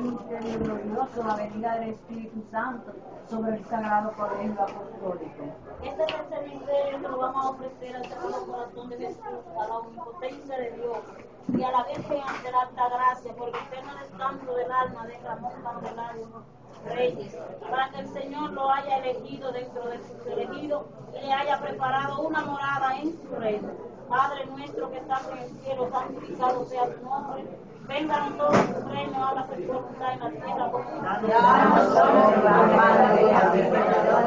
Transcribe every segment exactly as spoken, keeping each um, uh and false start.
misterio glorioso, la venida del Espíritu Santo sobre el Sagrado Colegio Apostólico. Este tercer misterio que lo vamos a ofrecer al Sagrado Corazón de Jesús, a la omnipotencia de Dios y a la Virgen de la Alta Gracia, por el eterno descanso del alma de Ramón Candelario Reyes, para que el Señor lo haya elegido dentro de sus elegidos y le haya preparado una morada en su reino. Padre nuestro que estás en el cielo, santificado sea tu nombre. Venga a nosotros tu reino, hágase tu voluntad en la tierra como en el cielo. Danos hoy la palabra de la vida,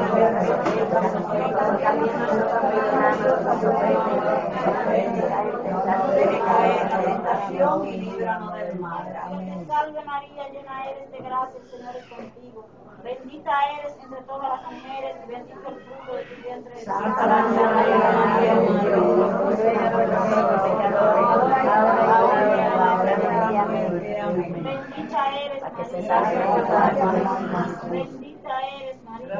de caer en la tentación y líbranos del mal. Dios te salve María, llena eres de gracia, el Señor es contigo. Bendita eres entre todas las mujeres, y bendito el fruto de tu vientre Jesús. Santa María, Bendita eres María, bendita eres María,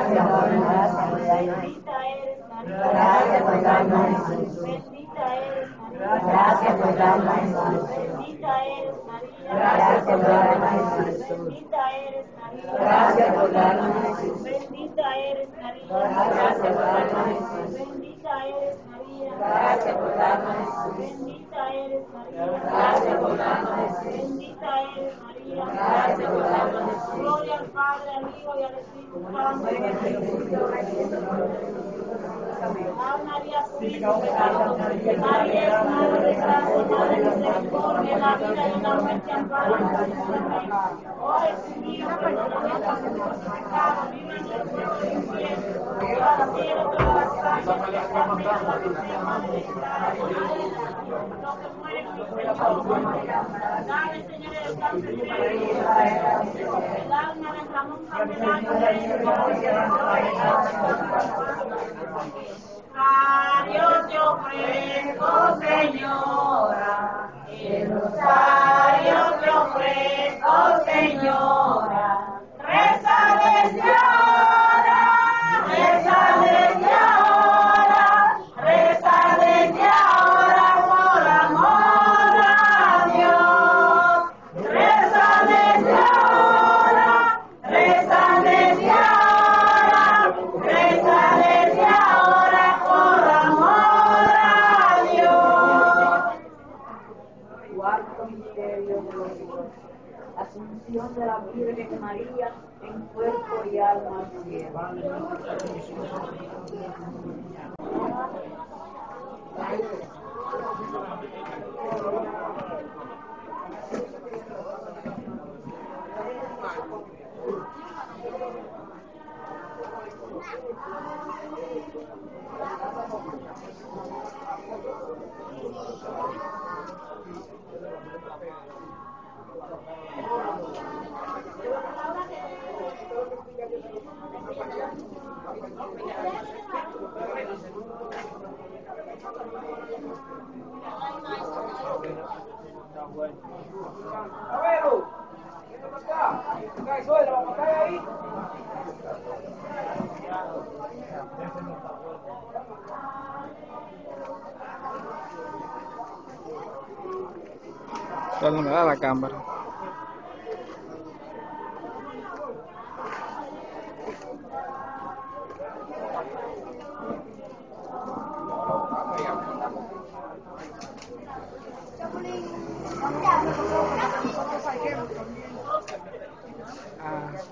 bendita eres María, gracias por darnos Jesús. bendita eres María, Gracias por darnos Jesús. bendita eres María, Gracias por darnos Jesús. bendita eres María, Gracias por darnos Jesús. bendita eres María, Gracias por darnos Jesús. bendita eres María, Gracias por darnos Jesús. bendita eres María, Gracias por darnos Jesús. bendita eres María, Gracias por darnos Jesús. gloria al Padre, al Hijo y al Espíritu Santo. Ave María, sin pecado, María es Madre de Gracia, Madre de Misericordia, la vida y la muerte amparo. Oh Jesús mío, perdóname nuestros pecados, líbranos del fuego del infierno, lleva al cielo todas las almas, especialmente a la Virgen Madre de Gracia, los que mueren misteriosos. Dale, Señor, el descanso eterno. El alma de Ramón Candelario Reyes, a Dios te ofrezco, Señora, el rosario te ofrezco, Señora, reza desde ahora, reza desde ahora, reza desde ahora por amor a Dios, reza desde ahora, reza desde ahora, reza desde ahora por amor a Dios. Cuarto misterio glorioso. Asunción de la Virgen María en cuerpo y alma al cielo. A ver, ¿qué te pasa? ¿Qué suelo? ¿Vamos a caer ahí? Cuando me da la cámara. Ah.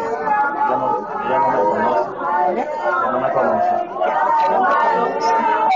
Ya no, ya no me conoce. Ya no me conoce.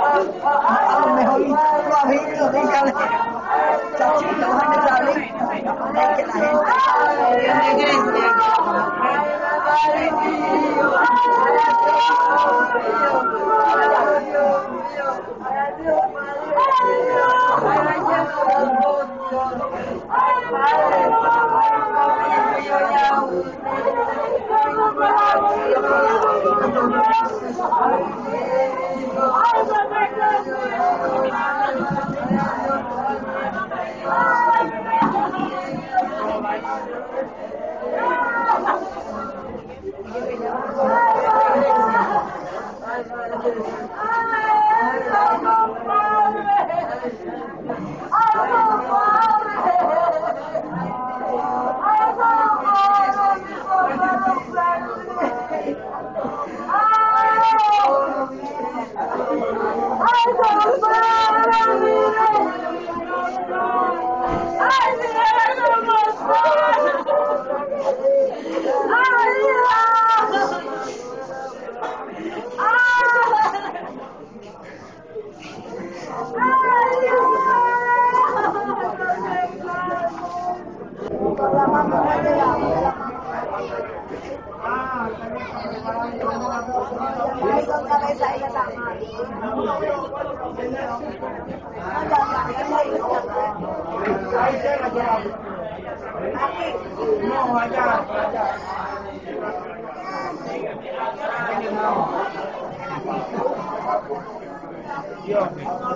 No, allá, allá. Dios.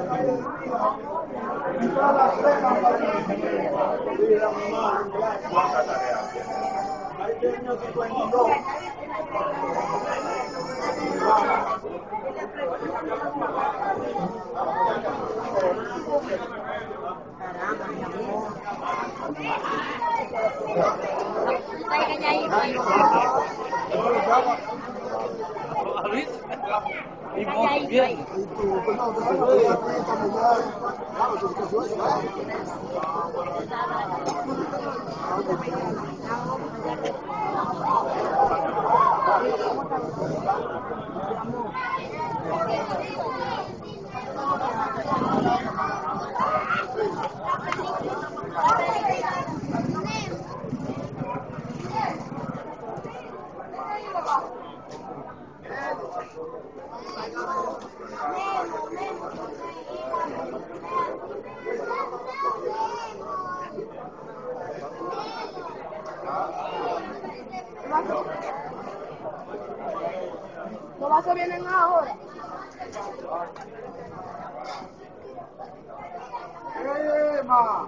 ¿Los vasos vienen ahora? ¡Ema!